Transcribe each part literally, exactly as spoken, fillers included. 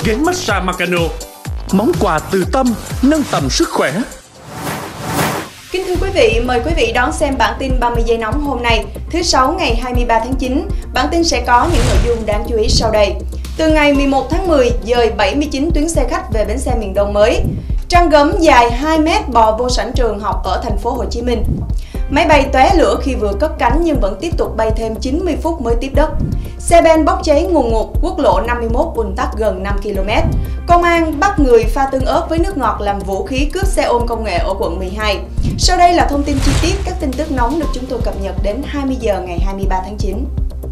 ghế massage Meccano. Món quà từ tâm nâng tầm sức khỏe. Kính thưa quý vị, mời quý vị đón xem bản tin ba mươi giây nóng hôm nay, thứ Sáu ngày hai mươi ba tháng chín. Bản tin sẽ có những nội dung đáng chú ý sau đây. Từ ngày mười một tháng mười, dời bảy mươi chín tuyến xe khách về bến xe miền Đông mới. Trăng gấm dài hai mét bò vô sảnh trường học ở thành phố Hồ Chí Minh. Máy bay tóe lửa khi vừa cất cánh nhưng vẫn tiếp tục bay thêm chín mươi phút mới tiếp đất. Xe ben bốc cháy ngùn ngụt, quốc lộ năm mươi mốt ùn tắc gần năm ki lô mét. Công an bắt người pha tương ớt với nước ngọt làm vũ khí cướp xe ôm công nghệ ở quận mười hai. Sau đây là thông tin chi tiết các tin tức nóng được chúng tôi cập nhật đến hai mươi giờ ngày hai mươi ba tháng chín.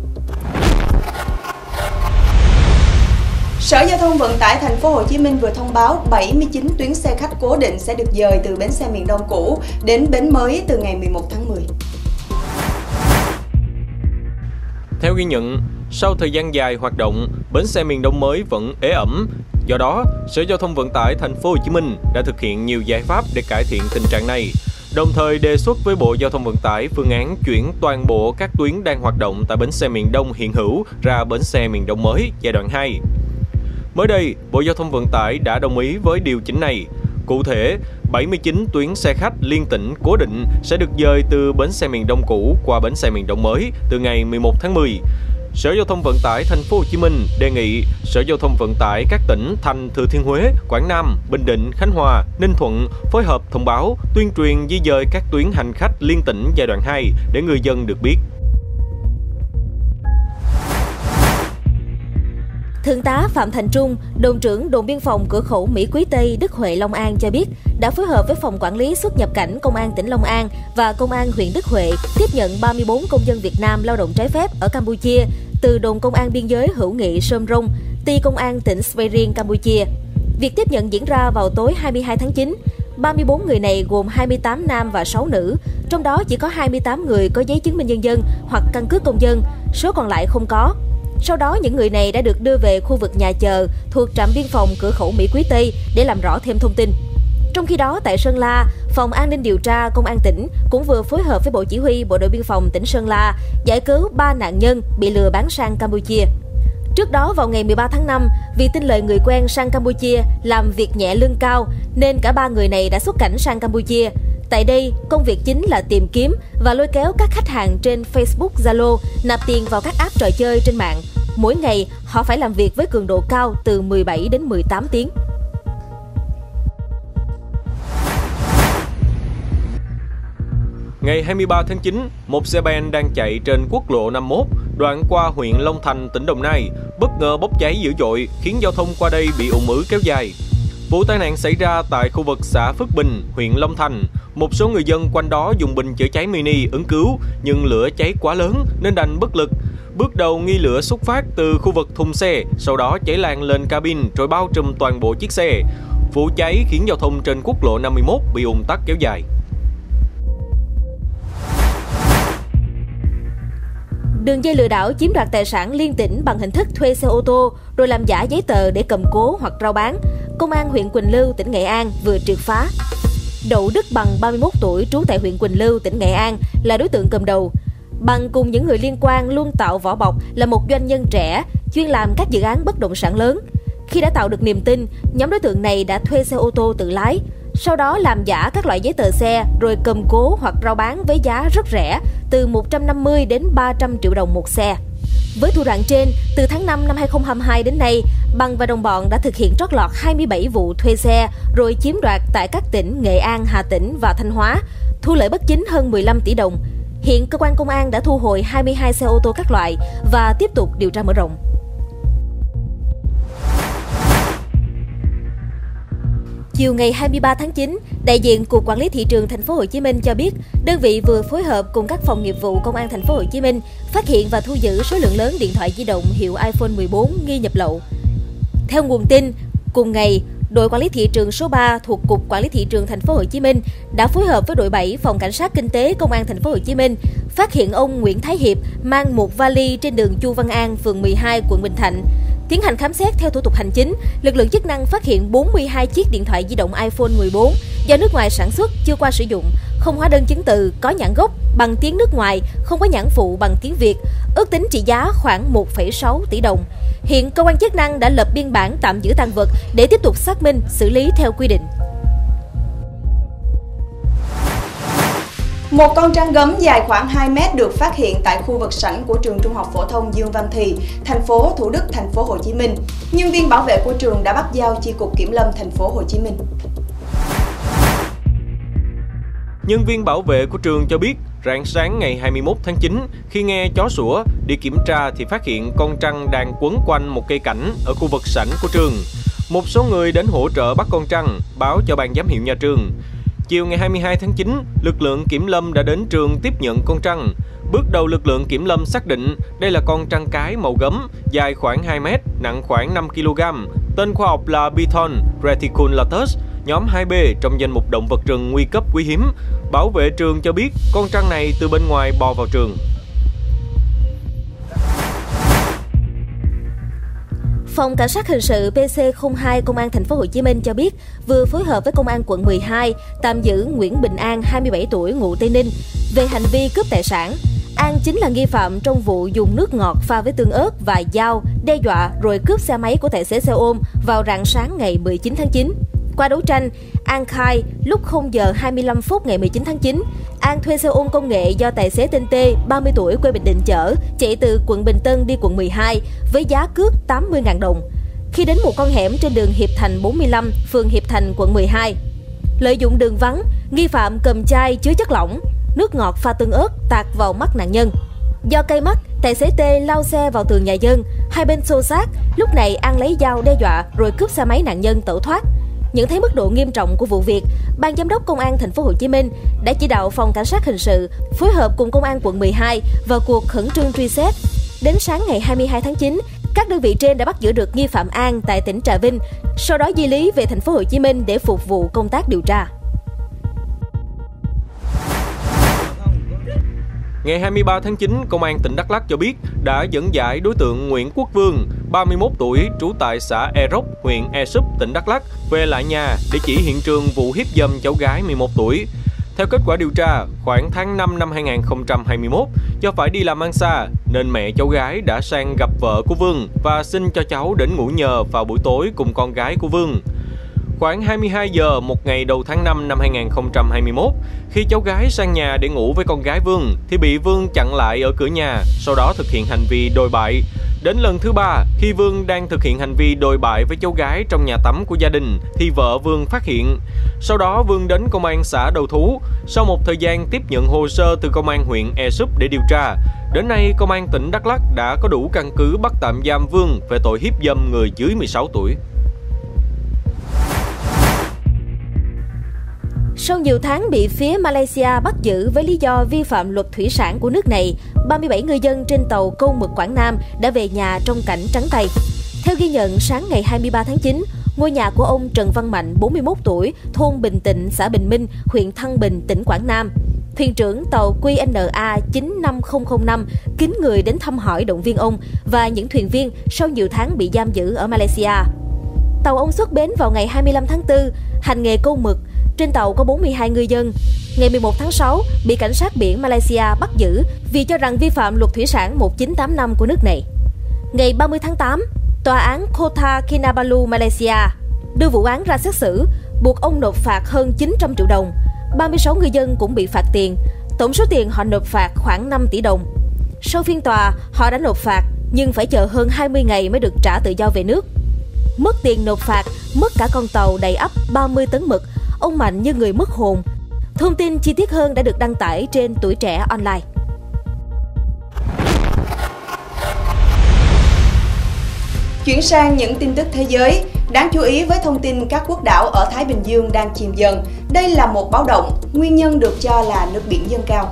Sở Giao thông Vận tải thành phố Hồ Chí Minh vừa thông báo bảy mươi chín tuyến xe khách cố định sẽ được dời từ bến xe miền Đông cũ đến bến mới từ ngày mười một tháng mười. Theo ghi nhận, sau thời gian dài hoạt động, bến xe miền Đông mới vẫn ế ẩm. Do đó, Sở Giao thông Vận tải thành phố Hồ Chí Minh đã thực hiện nhiều giải pháp để cải thiện tình trạng này, đồng thời đề xuất với Bộ Giao thông Vận tải phương án chuyển toàn bộ các tuyến đang hoạt động tại bến xe miền Đông hiện hữu ra bến xe miền Đông mới giai đoạn hai. Mới đây, Bộ Giao thông Vận tải đã đồng ý với điều chỉnh này. Cụ thể, bảy mươi chín tuyến xe khách liên tỉnh cố định sẽ được dời từ bến xe miền Đông cũ qua bến xe miền Đông mới từ ngày mười một tháng mười. Sở Giao thông Vận tải thành phố Hồ Chí Minh đề nghị Sở Giao thông Vận tải các tỉnh thành Thừa Thiên Huế, Quảng Nam, Bình Định, Khánh Hòa, Ninh Thuận phối hợp thông báo, tuyên truyền di dời các tuyến hành khách liên tỉnh giai đoạn hai để người dân được biết. Thượng tá Phạm Thành Trung, đồn trưởng đồn biên phòng cửa khẩu Mỹ Quý Tây, Đức Huệ, Long An cho biết đã phối hợp với phòng quản lý xuất nhập cảnh Công an tỉnh Long An và Công an huyện Đức Huệ tiếp nhận ba mươi tư công dân Việt Nam lao động trái phép ở Campuchia từ đồn công an biên giới hữu nghị Sôm Rông, ty công an tỉnh Sveiring, Campuchia. Việc tiếp nhận diễn ra vào tối hai mươi hai tháng chín. ba mươi tư người này gồm hai mươi tám nam và sáu nữ, trong đó chỉ có hai mươi tám người có giấy chứng minh nhân dân hoặc căn cước công dân, số còn lại không có. Sau đó, những người này đã được đưa về khu vực nhà chờ thuộc trạm biên phòng cửa khẩu Mỹ Quý Tây để làm rõ thêm thông tin. Trong khi đó, tại Sơn La, Phòng An ninh điều tra Công an tỉnh cũng vừa phối hợp với Bộ Chỉ huy Bộ đội Biên phòng tỉnh Sơn La giải cứu ba nạn nhân bị lừa bán sang Campuchia. Trước đó, vào ngày mười ba tháng năm, vì tin lời người quen sang Campuchia làm việc nhẹ lương cao, nên cả ba người này đã xuất cảnh sang Campuchia. Tại đây, công việc chính là tìm kiếm và lôi kéo các khách hàng trên Facebook, Zalo nạp tiền vào các app trò chơi trên mạng. Mỗi ngày, họ phải làm việc với cường độ cao từ mười bảy đến mười tám tiếng. Ngày hai mươi ba tháng chín, một xe ben đang chạy trên quốc lộ năm mươi mốt, đoạn qua huyện Long Thành, tỉnh Đồng Nai, bất ngờ bốc cháy dữ dội, khiến giao thông qua đây bị ùn ứ kéo dài. Vụ tai nạn xảy ra tại khu vực xã Phước Bình, huyện Long Thành. Một số người dân quanh đó dùng bình chữa cháy mini ứng cứu, nhưng lửa cháy quá lớn nên đành bất lực. Bước đầu nghi lửa xuất phát từ khu vực thùng xe, sau đó cháy lan lên cabin rồi bao trùm toàn bộ chiếc xe. Vụ cháy khiến giao thông trên quốc lộ năm mươi mốt bị ùn tắc kéo dài. Đường dây lừa đảo chiếm đoạt tài sản liên tỉnh bằng hình thức thuê xe ô tô rồi làm giả giấy tờ để cầm cố hoặc rao bán, Công an huyện Quỳnh Lưu, tỉnh Nghệ An vừa triệt phá. Đậu Đức Bằng, ba mươi mốt tuổi, trú tại huyện Quỳnh Lưu, tỉnh Nghệ An là đối tượng cầm đầu. Bằng cùng những người liên quan luôn tạo vỏ bọc là một doanh nhân trẻ, chuyên làm các dự án bất động sản lớn. Khi đã tạo được niềm tin, nhóm đối tượng này đã thuê xe ô tô tự lái, sau đó làm giả các loại giấy tờ xe rồi cầm cố hoặc rao bán với giá rất rẻ, từ một trăm năm mươi đến ba trăm triệu đồng một xe. Với thủ đoạn trên, từ tháng năm năm hai nghìn không trăm hai mươi hai đến nay, Bằng và đồng bọn đã thực hiện trót lọt hai mươi bảy vụ thuê xe rồi chiếm đoạt tại các tỉnh Nghệ An, Hà Tĩnh và Thanh Hóa, thu lợi bất chính hơn mười lăm tỷ đồng. Hiện cơ quan công an đã thu hồi hai mươi hai xe ô tô các loại và tiếp tục điều tra mở rộng. Chiều ngày hai mươi ba tháng chín, đại diện Cục Quản lý thị trường thành phố Hồ Chí Minh cho biết, đơn vị vừa phối hợp cùng các phòng nghiệp vụ Công an thành phố Hồ Chí Minh phát hiện và thu giữ số lượng lớn điện thoại di động hiệu iPhone mười bốn nghi nhập lậu. Theo nguồn tin, cùng ngày, đội quản lý thị trường số ba thuộc Cục Quản lý thị trường thành phố Hồ Chí Minh đã phối hợp với đội bảy phòng cảnh sát kinh tế Công an thành phố Hồ Chí Minh phát hiện ông Nguyễn Thái Hiệp mang một vali trên đường Chu Văn An, phường mười hai, quận Bình Thạnh. Tiến hành khám xét theo thủ tục hành chính, lực lượng chức năng phát hiện bốn mươi hai chiếc điện thoại di động iPhone mười bốn do nước ngoài sản xuất, chưa qua sử dụng, không hóa đơn chứng từ, có nhãn gốc bằng tiếng nước ngoài, không có nhãn phụ bằng tiếng Việt. ước tính trị giá khoảng một phẩy sáu tỷ đồng. Hiện cơ quan chức năng đã lập biên bản tạm giữ tang vật để tiếp tục xác minh, xử lý theo quy định. Một con trăn gấm dài khoảng hai mét được phát hiện tại khu vực sảnh của trường Trung học phổ thông Dương Văn Thì, thành phố Thủ Đức, thành phố Hồ Chí Minh. Nhân viên bảo vệ của trường đã bắt giao chi cục Kiểm lâm thành phố Hồ Chí Minh. Nhân viên bảo vệ của trường cho biết, rạng sáng ngày hai mươi mốt tháng chín, khi nghe chó sủa, đi kiểm tra thì phát hiện con trăn đang quấn quanh một cây cảnh ở khu vực sảnh của trường. Một số người đến hỗ trợ bắt con trăn, báo cho ban giám hiệu nhà trường. Chiều ngày hai mươi hai tháng chín, lực lượng kiểm lâm đã đến trường tiếp nhận con trăn. Bước đầu lực lượng kiểm lâm xác định đây là con trăn cái màu gấm, dài khoảng hai mét, nặng khoảng năm ki lô gam. Tên khoa học là Biton reticulatus, nhóm hai B trong danh mục động vật rừng nguy cấp quý hiếm. Bảo vệ trường cho biết con trăn này từ bên ngoài bò vào trường. Phòng Cảnh sát hình sự P C không hai Công an thành phố Hồ Chí Minh cho biết vừa phối hợp với Công an quận mười hai tạm giữ Nguyễn Bình An, hai mươi bảy tuổi, ngụ Tây Ninh về hành vi cướp tài sản. An chính là nghi phạm trong vụ dùng nước ngọt pha với tương ớt và dao đe dọa rồi cướp xe máy của tài xế xe ôm vào rạng sáng ngày mười chín tháng chín. Qua đấu tranh, An khai lúc không giờ hai mươi lăm phút ngày mười chín tháng chín, An thuê xe ôm công nghệ do tài xế tên T, ba mươi tuổi, quê Bình Định chở, chạy từ quận Bình Tân đi quận mười hai với giá cước tám mươi nghìn đồng. Khi đến một con hẻm trên đường Hiệp Thành bốn mươi lăm, phường Hiệp Thành, quận mười hai, lợi dụng đường vắng, nghi phạm cầm chai chứa chất lỏng, nước ngọt pha tương ớt tạt vào mắt nạn nhân. Do cay mắt, tài xế T lao xe vào tường nhà dân, hai bên xô xát. Lúc này An lấy dao đe dọa rồi cướp xe máy nạn nhân tẩu thoát. Nhận thấy mức độ nghiêm trọng của vụ việc, Ban giám đốc Công an thành phố Hồ Chí Minh đã chỉ đạo Phòng Cảnh sát hình sự phối hợp cùng Công an quận mười hai vào cuộc khẩn trương truy xét. Đến sáng ngày hai mươi hai tháng chín, các đơn vị trên đã bắt giữ được nghi phạm An tại tỉnh Trà Vinh, sau đó di lý về thành phố Hồ Chí Minh để phục vụ công tác điều tra. Ngày hai mươi ba tháng chín, Công an tỉnh Đắk Lắk cho biết đã dẫn giải đối tượng Nguyễn Quốc Vương, ba mươi mốt tuổi, trú tại xã E Rốc, huyện E Súp, tỉnh Đắk Lắk, về lại nhà để chỉ hiện trường vụ hiếp dâm cháu gái mười một tuổi. Theo kết quả điều tra, khoảng tháng năm năm hai nghìn không trăm hai mươi mốt, do phải đi làm ăn xa, nên mẹ cháu gái đã sang gặp vợ của Vương và xin cho cháu đến ngủ nhờ vào buổi tối cùng con gái của Vương. Khoảng hai mươi hai giờ một ngày đầu tháng năm năm hai nghìn không trăm hai mươi mốt, khi cháu gái sang nhà để ngủ với con gái Vương thì bị Vương chặn lại ở cửa nhà, sau đó thực hiện hành vi đồi bại. Đến lần thứ ba, khi Vương đang thực hiện hành vi đồi bại với cháu gái trong nhà tắm của gia đình thì vợ Vương phát hiện. Sau đó Vương đến công an xã đầu thú. Sau một thời gian tiếp nhận hồ sơ từ công an huyện E Súp để điều tra, đến nay Công an tỉnh Đắk Lắk đã có đủ căn cứ bắt tạm giam Vương về tội hiếp dâm người dưới mười sáu tuổi. Sau nhiều tháng bị phía Malaysia bắt giữ với lý do vi phạm luật thủy sản của nước này, ba mươi bảy ngư dân trên tàu câu mực Quảng Nam đã về nhà trong cảnh trắng tay. Theo ghi nhận, sáng ngày hai mươi ba tháng chín, ngôi nhà của ông Trần Văn Mạnh, bốn mươi mốt tuổi, thôn Bình Tịnh, xã Bình Minh, huyện Thăng Bình, tỉnh Quảng Nam. Thuyền trưởng tàu Q N A chín năm không không năm kín người đến thăm hỏi, động viên ông và những thuyền viên sau nhiều tháng bị giam giữ ở Malaysia. Tàu ông xuất bến vào ngày hai mươi lăm tháng tư, hành nghề câu mực. Trên tàu có bốn mươi hai ngư dân. Ngày mười một tháng sáu, bị cảnh sát biển Malaysia bắt giữ vì cho rằng vi phạm luật thủy sản một nghìn chín trăm tám mươi lăm của nước này. Ngày ba mươi tháng tám, Tòa án Kota Kinabalu Malaysia đưa vụ án ra xét xử, buộc ông nộp phạt hơn chín trăm triệu đồng. ba mươi sáu ngư dân cũng bị phạt tiền. Tổng số tiền họ nộp phạt khoảng năm tỷ đồng. Sau phiên tòa, họ đã nộp phạt nhưng phải chờ hơn hai mươi ngày mới được trả tự do về nước. Mất tiền nộp phạt, mất cả con tàu đầy ắp ba mươi tấn mực. Ông Mạnh như người mất hồn. Thông tin chi tiết hơn đã được đăng tải trên Tuổi Trẻ Online. Chuyển sang những tin tức thế giới. Đáng chú ý với thông tin các quốc đảo ở Thái Bình Dương đang chìm dần. Đây là một báo động, nguyên nhân được cho là nước biển dâng cao.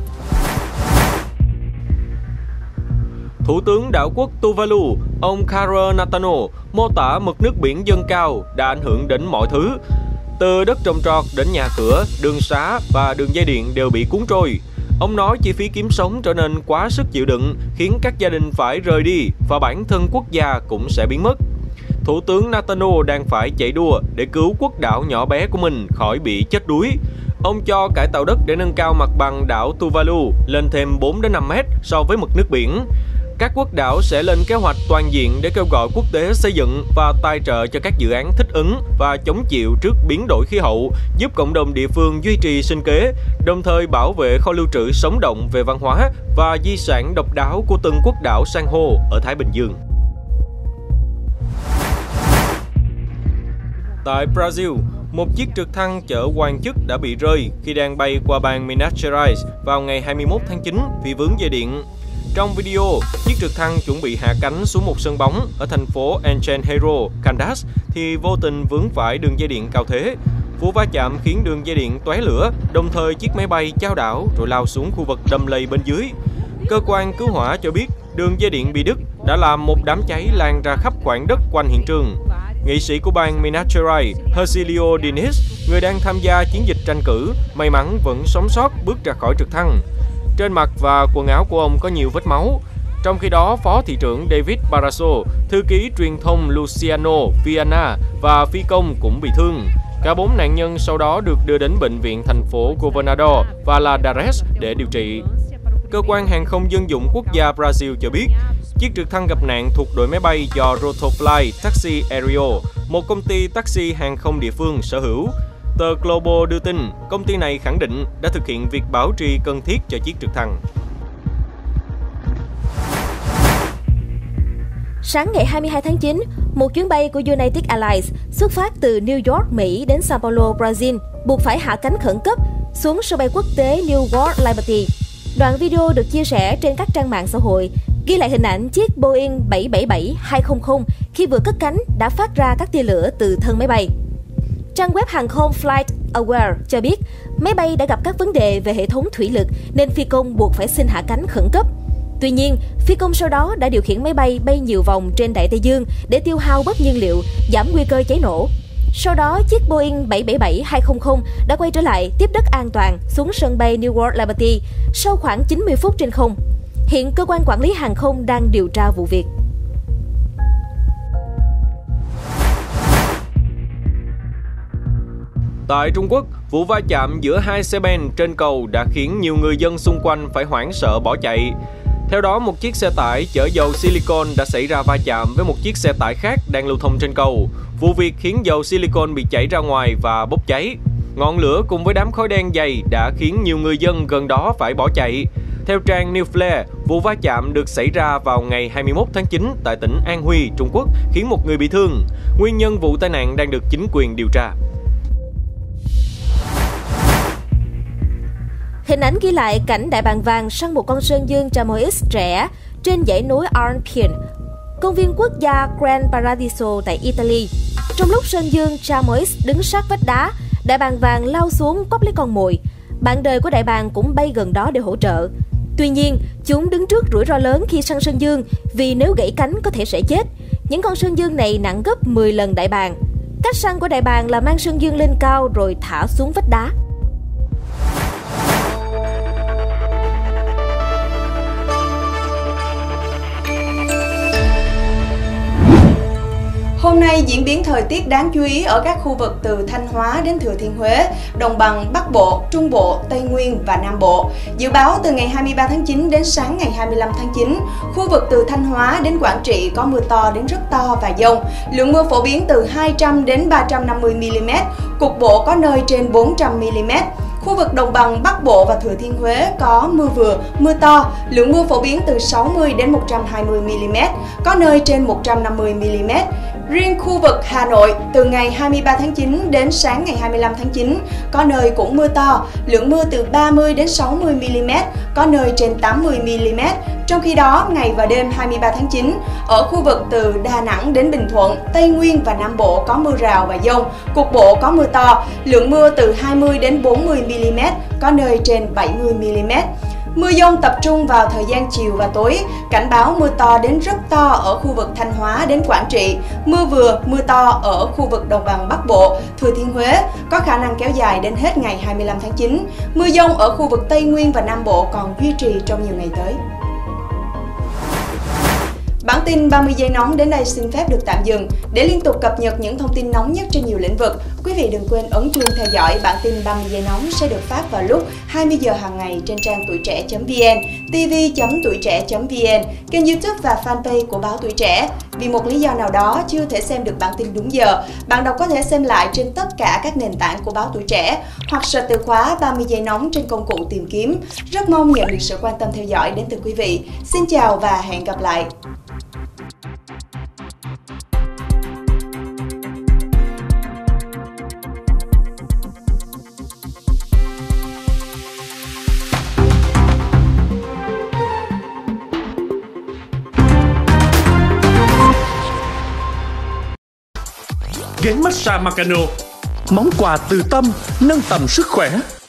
Thủ tướng đảo quốc Tuvalu, ông Karl Natano, mô tả mực nước biển dâng cao đã ảnh hưởng đến mọi thứ. Từ đất trồng trọt đến nhà cửa, đường xá và đường dây điện đều bị cuốn trôi. Ông nói chi phí kiếm sống trở nên quá sức chịu đựng, khiến các gia đình phải rời đi và bản thân quốc gia cũng sẽ biến mất. Thủ tướng Natano đang phải chạy đua để cứu quốc đảo nhỏ bé của mình khỏi bị chết đuối. Ông cho cải tạo đất để nâng cao mặt bằng đảo Tuvalu lên thêm bốn đến năm mét so với mực nước biển. Các quốc đảo sẽ lên kế hoạch toàn diện để kêu gọi quốc tế xây dựng và tài trợ cho các dự án thích ứng và chống chịu trước biến đổi khí hậu, giúp cộng đồng địa phương duy trì sinh kế, đồng thời bảo vệ kho lưu trữ sống động về văn hóa và di sản độc đáo của từng quốc đảo san hô ở Thái Bình Dương. Tại Brazil, một chiếc trực thăng chở quan chức đã bị rơi khi đang bay qua bang Minas Gerais vào ngày hai mươi mốt tháng chín vì vướng dây điện. Trong video, chiếc trực thăng chuẩn bị hạ cánh xuống một sân bóng ở thành phố Engenheiro, Caldas thì vô tình vướng phải đường dây điện cao thế. Vụ va chạm khiến đường dây điện tóe lửa, đồng thời chiếc máy bay chao đảo rồi lao xuống khu vực đầm lầy bên dưới. Cơ quan cứu hỏa cho biết đường dây điện bị đứt đã làm một đám cháy lan ra khắp khoảng đất quanh hiện trường. Nghị sĩ của bang Minas Gerais, Hercílio Diniz, người đang tham gia chiến dịch tranh cử, may mắn vẫn sống sót bước ra khỏi trực thăng. Trên mặt và quần áo của ông có nhiều vết máu. Trong khi đó, Phó Thị trưởng David Barroso, thư ký truyền thông Luciano Viana và phi công cũng bị thương. Cả bốn nạn nhân sau đó được đưa đến bệnh viện thành phố Governador Valadares để điều trị. Cơ quan hàng không dân dụng quốc gia Brazil cho biết, chiếc trực thăng gặp nạn thuộc đội máy bay do Rotofly Taxi Aéreo, một công ty taxi hàng không địa phương sở hữu. Tờ Globo đưa tin, công ty này khẳng định đã thực hiện việc bảo trì cần thiết cho chiếc trực thăng. Sáng ngày hai mươi hai tháng chín, một chuyến bay của United Airlines xuất phát từ New York, Mỹ đến Sao Paulo, Brazil, buộc phải hạ cánh khẩn cấp xuống sân bay quốc tế New World Liberty. Đoạn video được chia sẻ trên các trang mạng xã hội ghi lại hình ảnh chiếc Boeing bảy bảy bảy hai không không khi vừa cất cánh đã phát ra các tia lửa từ thân máy bay. Trang web hàng không FlightAware cho biết máy bay đã gặp các vấn đề về hệ thống thủy lực nên phi công buộc phải xin hạ cánh khẩn cấp. Tuy nhiên, phi công sau đó đã điều khiển máy bay bay nhiều vòng trên Đại Tây Dương để tiêu hao bớt nhiên liệu, giảm nguy cơ cháy nổ. Sau đó, chiếc Boeing bảy bảy bảy hai không không đã quay trở lại tiếp đất an toàn xuống sân bay New World Liberty sau khoảng chín mươi phút trên không. Hiện cơ quan quản lý hàng không đang điều tra vụ việc. Tại Trung Quốc, vụ va chạm giữa hai xe ben trên cầu đã khiến nhiều người dân xung quanh phải hoảng sợ bỏ chạy. Theo đó, một chiếc xe tải chở dầu silicon đã xảy ra va chạm với một chiếc xe tải khác đang lưu thông trên cầu. Vụ việc khiến dầu silicon bị chảy ra ngoài và bốc cháy. Ngọn lửa cùng với đám khói đen dày đã khiến nhiều người dân gần đó phải bỏ chạy. Theo trang New Flare, vụ va chạm được xảy ra vào ngày hai mươi mốt tháng chín tại tỉnh An Huy, Trung Quốc, khiến một người bị thương. Nguyên nhân vụ tai nạn đang được chính quyền điều tra. Hình ảnh ghi lại cảnh đại bàng vàng săn một con sơn dương Chamois trẻ trên dãy núi Arnpian, công viên quốc gia Gran Paradiso tại Italy. Trong lúc sơn dương Chamois đứng sát vách đá, đại bàng vàng lao xuống quắp lấy con mồi. Bạn đời của đại bàng cũng bay gần đó để hỗ trợ. Tuy nhiên, chúng đứng trước rủi ro lớn khi săn sơn dương vì nếu gãy cánh có thể sẽ chết. Những con sơn dương này nặng gấp mười lần đại bàng. Cách săn của đại bàng là mang sơn dương lên cao rồi thả xuống vách đá. Hôm nay, diễn biến thời tiết đáng chú ý ở các khu vực từ Thanh Hóa đến Thừa Thiên Huế, Đồng bằng Bắc Bộ, Trung Bộ, Tây Nguyên và Nam Bộ. Dự báo từ ngày hai mươi ba tháng chín đến sáng ngày hai mươi lăm tháng chín, khu vực từ Thanh Hóa đến Quảng Trị có mưa to đến rất to và dông. Lượng mưa phổ biến từ hai trăm đến ba trăm năm mươi mi-li-mét, cục bộ có nơi trên bốn trăm mi-li-mét. Khu vực Đồng bằng Bắc Bộ và Thừa Thiên Huế có mưa vừa, mưa to, lượng mưa phổ biến từ sáu mươi đến một trăm hai mươi mi-li-mét, có nơi trên một trăm năm mươi mi-li-mét. Riêng khu vực Hà Nội, từ ngày hai mươi ba tháng chín đến sáng ngày hai mươi lăm tháng chín, có nơi cũng mưa to, lượng mưa từ ba mươi đến sáu mươi mi-li-mét, có nơi trên tám mươi mi-li-mét. Trong khi đó, ngày và đêm hai mươi ba tháng chín, ở khu vực từ Đà Nẵng đến Bình Thuận, Tây Nguyên và Nam Bộ có mưa rào và dông, cục bộ có mưa to, lượng mưa từ hai mươi đến bốn mươi mi-li-mét, có nơi trên bảy mươi mi-li-mét. Mưa dông tập trung vào thời gian chiều và tối, cảnh báo mưa to đến rất to ở khu vực Thanh Hóa đến Quảng Trị, mưa vừa, mưa to ở khu vực Đồng bằng Bắc Bộ, Thừa Thiên Huế, có khả năng kéo dài đến hết ngày hai mươi lăm tháng chín. Mưa dông ở khu vực Tây Nguyên và Nam Bộ còn duy trì trong nhiều ngày tới. Bản tin ba mươi giây nóng đến đây xin phép được tạm dừng. Để liên tục cập nhật những thông tin nóng nhất trên nhiều lĩnh vực, quý vị đừng quên ấn chuông theo dõi. Bản tin ba mươi giây nóng sẽ được phát vào lúc hai mươi giờ hàng ngày trên trang tuổi trẻ chấm vn, tv chấm tuổi trẻ chấm vn, kênh YouTube và fanpage của báo Tuổi Trẻ. Vì một lý do nào đó chưa thể xem được bản tin đúng giờ, bạn đọc có thể xem lại trên tất cả các nền tảng của báo Tuổi Trẻ hoặc search từ khóa ba mươi giây nóng trên công cụ tìm kiếm. Rất mong nhận được sự quan tâm theo dõi đến từ quý vị. Xin chào và hẹn gặp lại! Ghế massage Macano, món quà từ tâm nâng tầm sức khỏe.